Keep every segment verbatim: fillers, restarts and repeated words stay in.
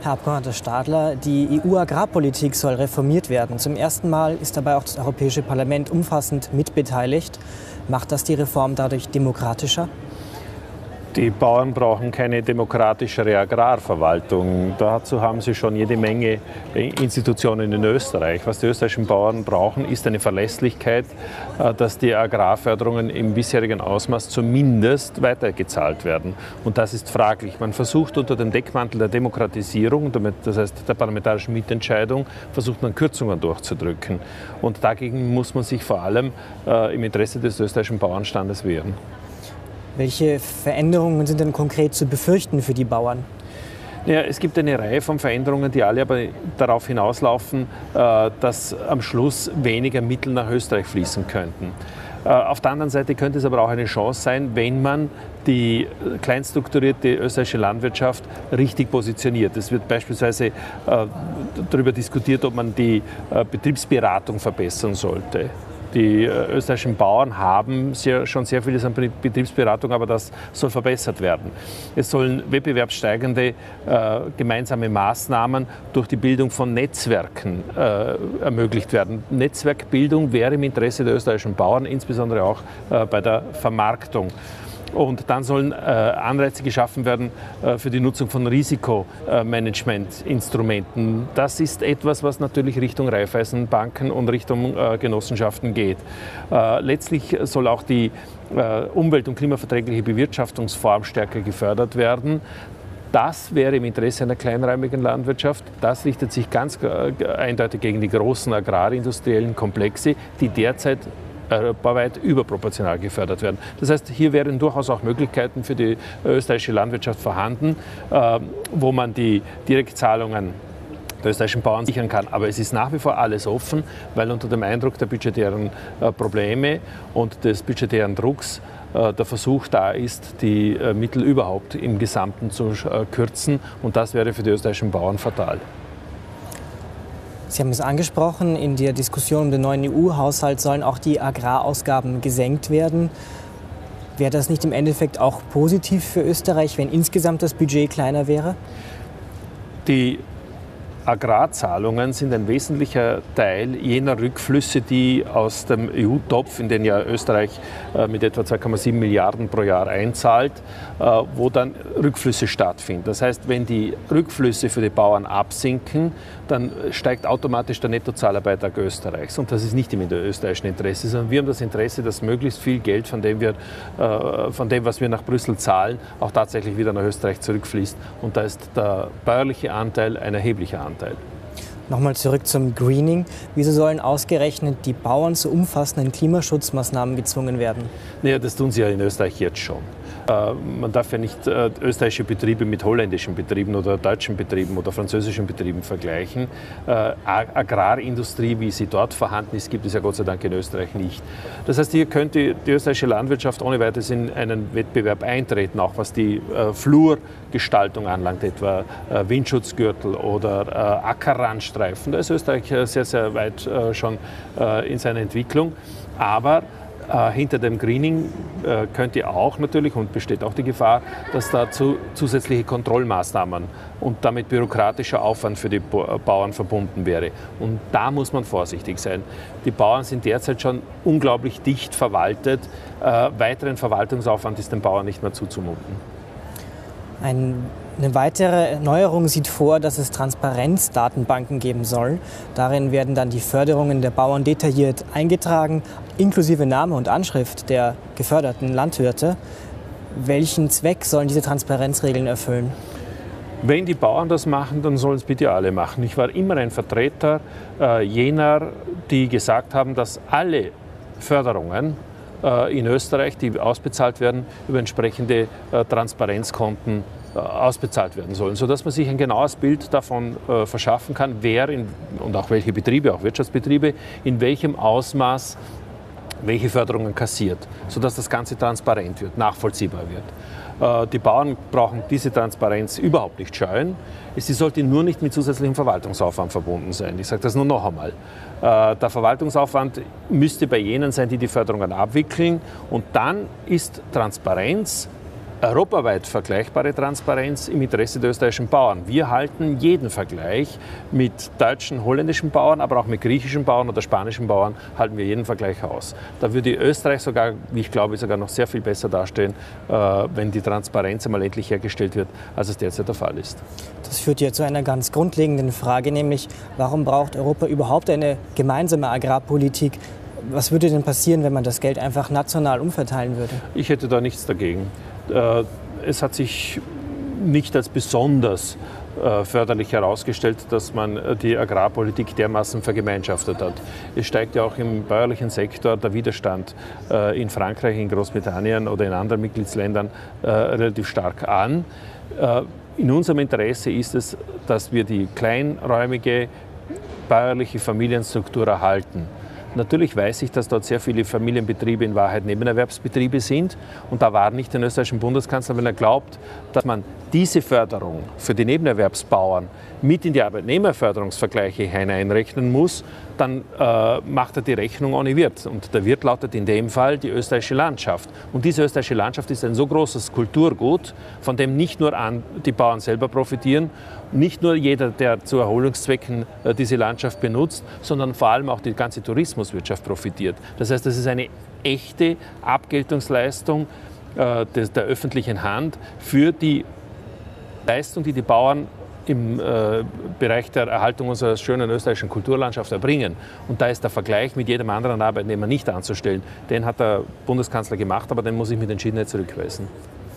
Herr Abgeordneter Stadler, die E U-Agrarpolitik soll reformiert werden. Zum ersten Mal ist dabei auch das Europäische Parlament umfassend mitbeteiligt. Macht das die Reform dadurch demokratischer? Die Bauern brauchen keine demokratischere Agrarverwaltung. Dazu haben sie schon jede Menge Institutionen in Österreich. Was die österreichischen Bauern brauchen, ist eine Verlässlichkeit, dass die Agrarförderungen im bisherigen Ausmaß zumindest weitergezahlt werden. Und das ist fraglich. Man versucht unter dem Deckmantel der Demokratisierung, das heißt der parlamentarischen Mitentscheidung, versucht man Kürzungen durchzudrücken. Und dagegen muss man sich vor allem im Interesse des österreichischen Bauernstandes wehren. Welche Veränderungen sind denn konkret zu befürchten für die Bauern? Ja, es gibt eine Reihe von Veränderungen, die alle aber darauf hinauslaufen, dass am Schluss weniger Mittel nach Österreich fließen könnten. Auf der anderen Seite könnte es aber auch eine Chance sein, wenn man die kleinstrukturierte österreichische Landwirtschaft richtig positioniert. Es wird beispielsweise äh, darüber diskutiert, ob man die äh, Betriebsberatung verbessern sollte. Die österreichischen Bauern haben sehr, schon sehr vieles an Betriebsberatung, aber das soll verbessert werden. Es sollen wettbewerbssteigende äh, gemeinsame Maßnahmen durch die Bildung von Netzwerken äh, ermöglicht werden. Netzwerkbildung wäre im Interesse der österreichischen Bauern, insbesondere auch äh, bei der Vermarktung. Und dann sollen äh, Anreize geschaffen werden äh, für die Nutzung von Risikomanagementinstrumenten. Das ist etwas, was natürlich Richtung Raiffeisenbanken und Richtung äh, Genossenschaften geht. Äh, letztlich soll auch die äh, umwelt- und klimaverträgliche Bewirtschaftungsform stärker gefördert werden. Das wäre im Interesse einer kleinräumigen Landwirtschaft. Das richtet sich ganz äh, eindeutig gegen die großen agrarindustriellen Komplexe, die derzeit europaweit überproportional gefördert werden. Das heißt, hier wären durchaus auch Möglichkeiten für die österreichische Landwirtschaft vorhanden, äh, wo man die Direktzahlungen der österreichischen Bauern sichern kann. Aber es ist nach wie vor alles offen, weil unter dem Eindruck der budgetären äh, Probleme und des budgetären Drucks äh, der Versuch da ist, die äh, Mittel überhaupt im Gesamten zu äh, kürzen. Und das wäre für die österreichischen Bauern fatal. Sie haben es angesprochen, in der Diskussion um den neuen E U-Haushalt sollen auch die Agrarausgaben gesenkt werden. Wäre das nicht im Endeffekt auch positiv für Österreich, wenn insgesamt das Budget kleiner wäre? Die Agrarzahlungen sind ein wesentlicher Teil jener Rückflüsse, die aus dem E U-Topf, in den ja Österreich äh, mit etwa zwei Komma sieben Milliarden pro Jahr einzahlt, äh, wo dann Rückflüsse stattfinden. Das heißt, wenn die Rückflüsse für die Bauern absinken, dann steigt automatisch der Nettozahlerbeitrag Österreichs. Und das ist nicht im österreichischen Interesse, sondern wir haben das Interesse, dass möglichst viel Geld, von dem, wir, äh, von dem was wir nach Brüssel zahlen, auch tatsächlich wieder nach Österreich zurückfließt. Und da ist der bäuerliche Anteil ein erheblicher Anteil. Nochmal zurück zum Greening. Wieso sollen ausgerechnet die Bauern zu umfassenden Klimaschutzmaßnahmen gezwungen werden? Naja, das tun sie ja in Österreich jetzt schon. Äh, man darf ja nicht äh, österreichische Betriebe mit holländischen Betrieben oder deutschen Betrieben oder französischen Betrieben vergleichen. Äh, Agrarindustrie, wie sie dort vorhanden ist, gibt es ja Gott sei Dank in Österreich nicht. Das heißt, hier könnte die österreichische Landwirtschaft ohne weiteres in einen Wettbewerb eintreten, auch was die äh, Flurgestaltung anlangt, etwa äh, Windschutzgürtel oder äh, Ackerrandstreifen. Da ist Österreich äh, sehr, sehr weit äh, schon äh, in seiner Entwicklung. Aber Äh, hinter dem Greening äh, könnte auch natürlich und besteht auch die Gefahr, dass dazu zusätzliche Kontrollmaßnahmen und damit bürokratischer Aufwand für die Bauern verbunden wäre. Und da muss man vorsichtig sein. Die Bauern sind derzeit schon unglaublich dicht verwaltet. Äh, weiteren Verwaltungsaufwand ist den Bauern nicht mehr zuzumuten. Ein Eine weitere Neuerung sieht vor, dass es Transparenzdatenbanken geben soll. Darin werden dann die Förderungen der Bauern detailliert eingetragen, inklusive Name und Anschrift der geförderten Landwirte. Welchen Zweck sollen diese Transparenzregeln erfüllen? Wenn die Bauern das machen, dann sollen es bitte alle machen. Ich war immer ein Vertreter äh, jener, die gesagt haben, dass alle Förderungen äh, in Österreich, die ausbezahlt werden, über entsprechende äh, Transparenzkonten ausbezahlt werden sollen, sodass man sich ein genaues Bild davon äh, verschaffen kann, wer in, und auch welche Betriebe, auch Wirtschaftsbetriebe, in welchem Ausmaß welche Förderungen kassiert, sodass das Ganze transparent wird, nachvollziehbar wird. Äh, die Bauern brauchen diese Transparenz überhaupt nicht scheuen. Sie sollte nur nicht mit zusätzlichem Verwaltungsaufwand verbunden sein. Ich sage das nur noch einmal. Äh, der Verwaltungsaufwand müsste bei jenen sein, die die Förderungen abwickeln. Und dann ist Transparenz europaweit vergleichbare Transparenz im Interesse der österreichischen Bauern. Wir halten jeden Vergleich mit deutschen, holländischen Bauern, aber auch mit griechischen Bauern oder spanischen Bauern, halten wir jeden Vergleich aus. Da würde Österreich sogar, wie ich glaube, sogar noch sehr viel besser dastehen, äh, wenn die Transparenz einmal endlich hergestellt wird, als es derzeit der Fall ist. Das führt ja zu einer ganz grundlegenden Frage, nämlich warum braucht Europa überhaupt eine gemeinsame Agrarpolitik? Was würde denn passieren, wenn man das Geld einfach national umverteilen würde? Ich hätte da nichts dagegen. Es hat sich nicht als besonders förderlich herausgestellt, dass man die Agrarpolitik dermaßen vergemeinschaftet hat. Es steigt ja auch im bäuerlichen Sektor der Widerstand in Frankreich, in Großbritannien oder in anderen Mitgliedsländern relativ stark an. In unserem Interesse ist es, dass wir die kleinräumige bäuerliche Familienstruktur erhalten. Natürlich weiß ich, dass dort sehr viele Familienbetriebe in Wahrheit Nebenerwerbsbetriebe sind. Und da war nicht den österreichischen Bundeskanzler, wenn er glaubt, dass man diese Förderung für die Nebenerwerbsbauern mit in die Arbeitnehmerförderungsvergleiche hineinrechnen muss, dann äh, macht er die Rechnung ohne Wirt. Und der Wirt lautet in dem Fall die österreichische Landschaft. Und diese österreichische Landschaft ist ein so großes Kulturgut, von dem nicht nur an die Bauern selber profitieren, nicht nur jeder, der zu Erholungszwecken äh, diese Landschaft benutzt, sondern vor allem auch die ganze Tourismuswirtschaft profitiert. Das heißt, das ist eine echte Abgeltungsleistung äh, des, der öffentlichen Hand für die Leistung, die die Bauern im äh, Bereich der Erhaltung unserer schönen österreichischen Kulturlandschaft erbringen. Und da ist der Vergleich mit jedem anderen Arbeitnehmer nicht anzustellen. Den hat der Bundeskanzler gemacht, aber den muss ich mit Entschiedenheit zurückweisen.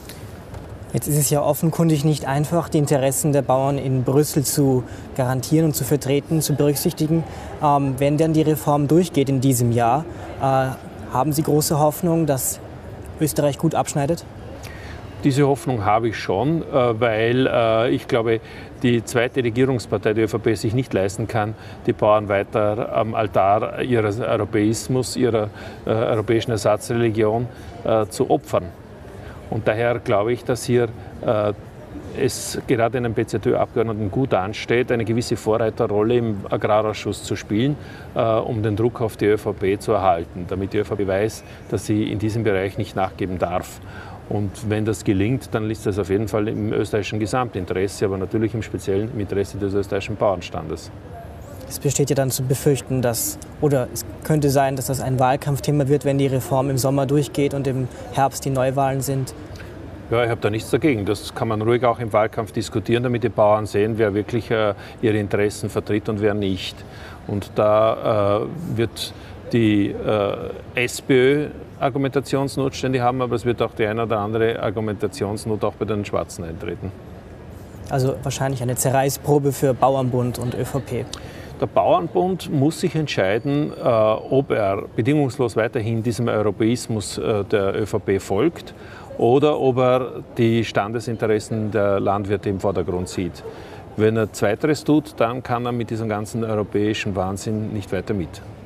Jetzt ist es ja offenkundig nicht einfach, die Interessen der Bauern in Brüssel zu garantieren und zu vertreten, zu berücksichtigen. Ähm, wenn dann die Reform durchgeht in diesem Jahr, äh, haben Sie große Hoffnung, dass Österreich gut abschneidet? Diese Hoffnung habe ich schon, weil ich glaube, die zweite Regierungspartei, die ÖVP, sich nicht leisten kann, die Bauern weiter am Altar ihres Europäismus, ihrer europäischen Ersatzreligion zu opfern. Und daher glaube ich, dass hier es gerade einem B Z Ö-Abgeordneten gut ansteht, eine gewisse Vorreiterrolle im Agrarausschuss zu spielen, äh, um den Druck auf die ÖVP zu erhalten, damit die ÖVP weiß, dass sie in diesem Bereich nicht nachgeben darf. Und wenn das gelingt, dann ist das auf jeden Fall im österreichischen Gesamtinteresse, aber natürlich im speziellen im Interesse des österreichischen Bauernstandes. Es besteht ja dann zu befürchten, dass, oder es könnte sein, dass das ein Wahlkampfthema wird, wenn die Reform im Sommer durchgeht und im Herbst die Neuwahlen sind. Ja, ich habe da nichts dagegen. Das kann man ruhig auch im Wahlkampf diskutieren, damit die Bauern sehen, wer wirklich äh, ihre Interessen vertritt und wer nicht. Und da äh, wird die äh, SPÖ Argumentationsnotstände haben, aber es wird auch die eine oder andere Argumentationsnot auch bei den Schwarzen eintreten. Also wahrscheinlich eine Zerreißprobe für Bauernbund und ÖVP. Der Bauernbund muss sich entscheiden, äh, ob er bedingungslos weiterhin diesem Europäismus äh, der ÖVP folgt oder ob er die Standesinteressen der Landwirte im Vordergrund sieht. Wenn er Zweiteres tut, dann kann er mit diesem ganzen europäischen Wahnsinn nicht weiter mit.